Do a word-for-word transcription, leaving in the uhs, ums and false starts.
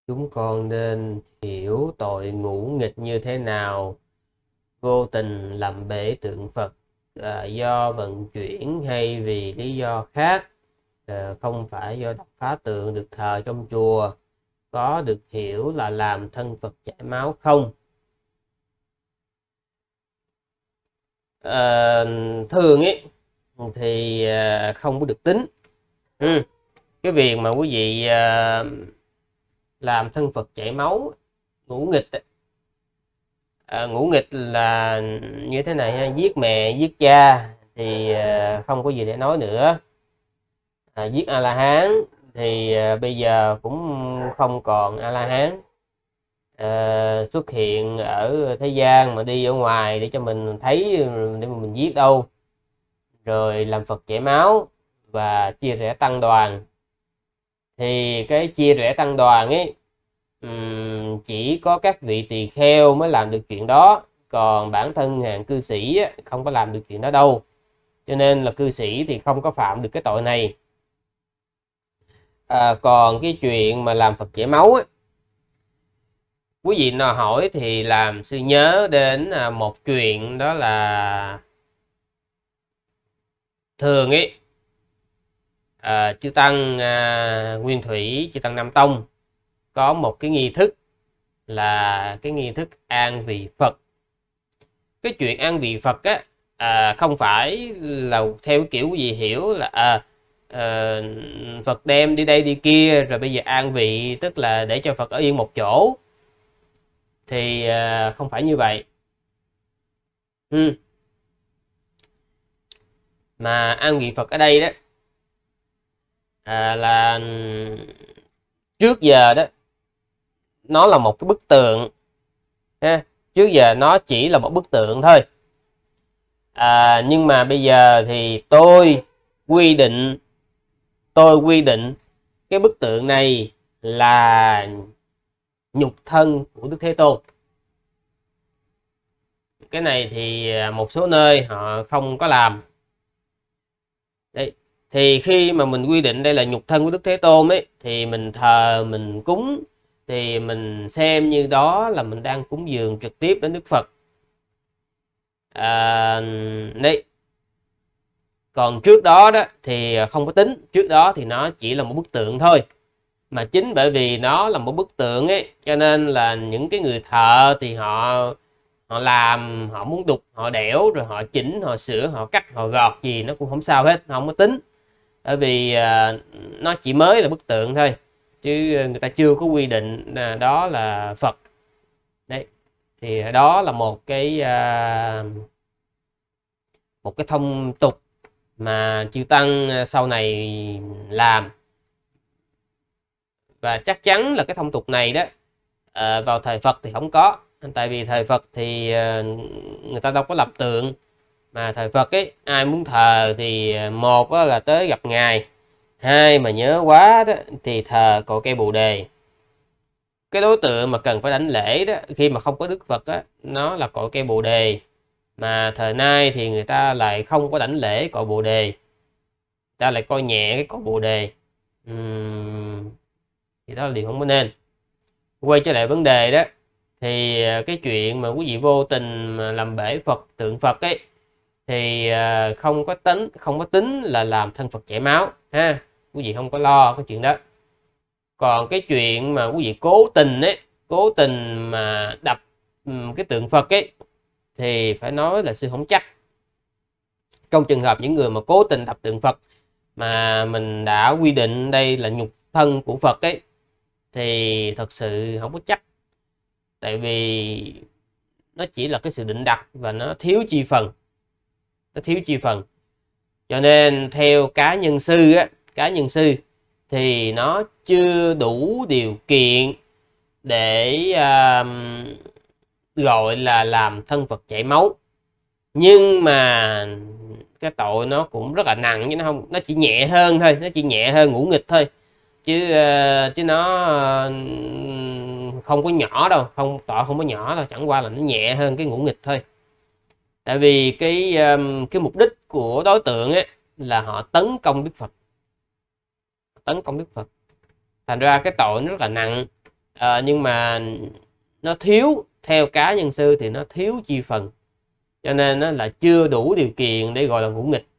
Chúng con nên hiểu tội ngũ nghịch như thế nào? Vô tình làm bể tượng Phật là do vận chuyển hay vì lý do khác, ờ, không phải do đập phá tượng được thờ trong chùa, có được hiểu là làm thân Phật chảy máu không? Ờ, Thường ấy thì ờ, không có được tính. Ừ. Cái việc mà quý vị ờ, làm thân Phật chảy máu, ngũ nghịch ấy, À, ngũ nghịch là như thế này ha: giết mẹ giết cha thì à, không có gì để nói nữa. À, giết A La Hán thì à, bây giờ cũng không còn A La Hán à, xuất hiện ở thế gian mà đi ở ngoài để cho mình thấy, để mà mình giết đâu. Rồi làm Phật chảy máu và chia rẽ tăng đoàn, thì cái chia rẽ tăng đoàn ấy, ừm, chỉ có các vị tỳ kheo mới làm được chuyện đó, còn bản thân hàng cư sĩ á, không có làm được chuyện đó đâu, cho nên là cư sĩ thì không có phạm được cái tội này. À, còn cái chuyện mà làm Phật chảy máu á, quý vị nào hỏi thì làm sư nhớ đến à, một chuyện, đó là thường ấy à, chư tăng à, Nguyên Thủy, chư tăng Nam Tông có một cái nghi thức là cái nghi thức an vị Phật. Cái chuyện an vị Phật á, à, không phải là theo kiểu gì hiểu là à, à, Phật đem đi đây đi kia rồi bây giờ an vị, tức là để cho Phật ở yên một chỗ, thì à, không phải như vậy. Ừ. Mà an vị Phật ở đây đó à, là trước giờ đó nó là một cái bức tượng ha. Trước giờ nó chỉ là một bức tượng thôi. À, nhưng mà bây giờ thì tôi quy định tôi quy định cái bức tượng này là nhục thân của Đức Thế Tôn. Cái này thì một số nơi họ không có làm. Đấy. Thì khi mà mình quy định đây là nhục thân của Đức Thế Tôn ấy, thì mình thờ, mình cúng, thì mình xem như đó là mình đang cúng dường trực tiếp đến Đức Phật. À, đấy. Còn trước đó đó thì không có tính, trước đó thì nó chỉ là một bức tượng thôi. Mà chính bởi vì nó là một bức tượng ấy, cho nên là những cái người thợ thì họ họ làm, họ muốn đục, họ đẽo, rồi họ chỉnh, họ sửa, họ cắt, họ gọt gì nó cũng không sao hết, không có tính. Bởi vì à, nó chỉ mới là bức tượng thôi, chứ người ta chưa có quy định là đó là Phật. Đấy. Thì đó là một cái à, một cái thông tục mà chư tăng sau này làm. Và chắc chắn là cái thông tục này đó à, vào thời Phật thì không có. Tại vì thời Phật thì à, người ta đâu có lập tượng. Mà thời Phật ấy, ai muốn thờ thì một là tới gặp Ngài, hai mà nhớ quá đó thì thờ cội cây Bồ Đề. Cái đối tượng mà cần phải đảnh lễ đó khi mà không có Đức Phật á, nó là cội cây Bồ Đề. Mà thời nay thì người ta lại không có đảnh lễ cội Bồ Đề, ta lại coi nhẹ cái cội Bồ Đề. Uhm, thì đó là điều không có nên. Quay trở lại vấn đề đó, thì cái chuyện mà quý vị vô tình mà làm bể Phật, tượng Phật ấy, thì không có tính không có tính là làm thân Phật chảy máu ha, quý vị không có lo cái chuyện đó. Còn cái chuyện mà quý vị cố tình ấy, cố tình mà đập cái tượng Phật ấy, thì phải nói là sư không chắc. Trong trường hợp những người mà cố tình đập tượng Phật mà mình đã quy định đây là nhục thân của Phật ấy, thì thật sự không có chắc. Tại vì nó chỉ là cái sự định đặt và nó thiếu chi phần. Nó thiếu chi phần. Cho nên theo cá nhân sư á, cá nhân sư thì nó chưa đủ điều kiện để uh, gọi là làm thân Phật chảy máu. Nhưng mà cái tội nó cũng rất là nặng, chứ nó không, nó chỉ nhẹ hơn thôi, nó chỉ nhẹ hơn ngũ nghịch thôi, chứ uh, chứ nó uh, không có nhỏ đâu, không, tội không có nhỏ đâu, chẳng qua là nó nhẹ hơn cái ngũ nghịch thôi. Tại vì cái um, cái mục đích của đối tượng ấy là họ tấn công Đức Phật, tấn công Đức Phật, thành ra cái tội nó rất là nặng. à, nhưng mà nó thiếu, theo cá nhân sư thì nó thiếu chi phần, cho nên nó là chưa đủ điều kiện để gọi là ngũ nghịch.